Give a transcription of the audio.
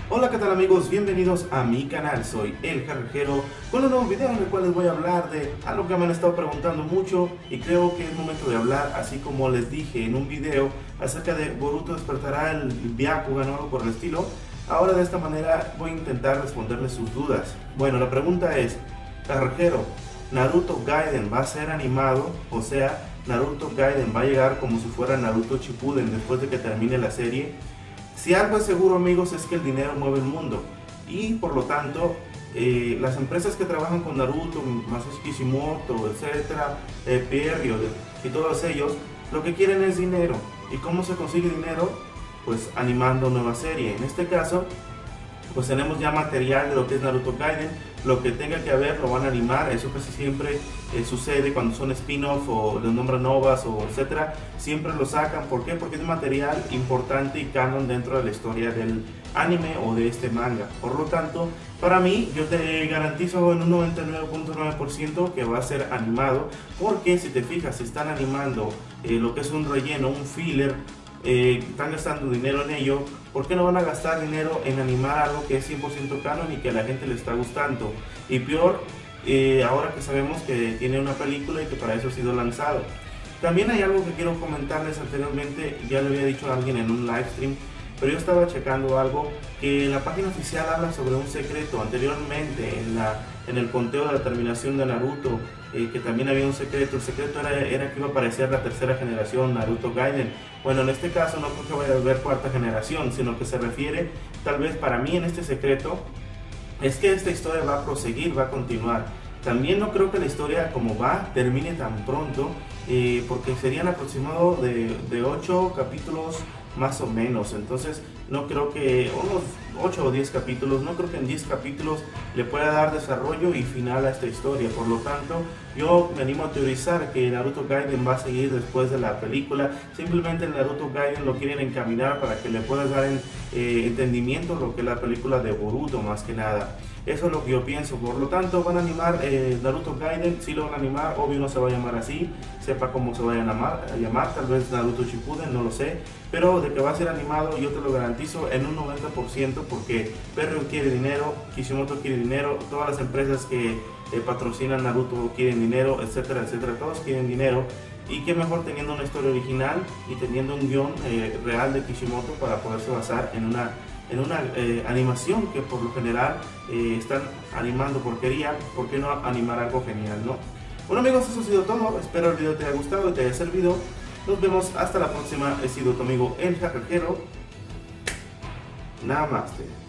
Hola, ¿qué tal amigos? Bienvenidos a mi canal, soy El Carrejero con un nuevo video en el cual les voy a hablar de algo que me han estado preguntando mucho y creo que es momento de hablar, así como les dije en un video acerca de Boruto despertará el Byakugan o algo por el estilo. Ahora de esta manera voy a intentar responderles sus dudas. Bueno, la pregunta es, Carrejero, ¿Naruto Gaiden va a ser animado? O sea, ¿Naruto Gaiden va a llegar como si fuera Naruto Shippuden después de que termine la serie? Si algo es seguro, amigos, es que el dinero mueve el mundo y por lo tanto las empresas que trabajan con Naruto, Masashi Kishimoto, etcétera, Pierrot y todos ellos, lo que quieren es dinero. ¿Y cómo se consigue dinero? Pues animando nueva serie. En este caso, pues tenemos ya material de lo que es Naruto Gaiden, lo que tenga que haber lo van a animar. Eso casi siempre sucede cuando son spin-off o los nombran novas o etcétera, siempre lo sacan. ¿Por qué? Porque es material importante y canon dentro de la historia del anime o de este manga. Por lo tanto, para mí, yo te garantizo en un 99.9% que va a ser animado, porque si te fijas, si están animando lo que es un relleno, un filler, están gastando dinero en ello, ¿por qué no van a gastar dinero en animar algo que es 100% canon y que a la gente le está gustando? Y peor, ahora que sabemos que tiene una película y que para eso ha sido lanzado. También hay algo que quiero comentarles anteriormente, ya le había dicho a alguien en un live stream, pero yo estaba checando algo que la página oficial habla sobre un secreto. Anteriormente en el conteo de la terminación de Naruto, que también había un secreto. El secreto era que iba a aparecer la tercera generación Naruto Gaiden. Bueno, en este caso no creo que vaya a haber cuarta generación, sino que se refiere, tal vez para mí en este secreto, es que esta historia va a proseguir, va a continuar. También no creo que la historia como va termine tan pronto, porque serían aproximados de 8 capítulos más o menos. Entonces no creo que unos 8 o 10 capítulos, no creo que en 10 capítulos le pueda dar desarrollo y final a esta historia. Por lo tanto, yo me animo a teorizar que Naruto Gaiden va a seguir después de la película. Simplemente el Naruto Gaiden lo quieren encaminar para que le puedas dar entendimiento a lo que es la película de Boruto, más que nada. Eso es lo que yo pienso. Por lo tanto, van a animar Naruto Gaiden, sí lo van a animar, obvio no se va a llamar así, sepa cómo se vayan a llamar, tal vez Naruto Shippuden, no lo sé, pero de que va a ser animado yo te lo garantizo en un 90%, porque Pierrot quiere dinero, Kishimoto quiere dinero, todas las empresas que patrocinan Naruto quieren dinero, etcétera, etcétera, todos quieren dinero. Y qué mejor teniendo una historia original y teniendo un guión real de Kishimoto para poderse basar en una animación que por lo general están animando porquería. ¿Por qué no animar algo genial, no? Bueno amigos, eso ha sido todo. Espero el video te haya gustado y te haya servido. Nos vemos hasta la próxima. He sido tu amigo El Carrejero. Namaste.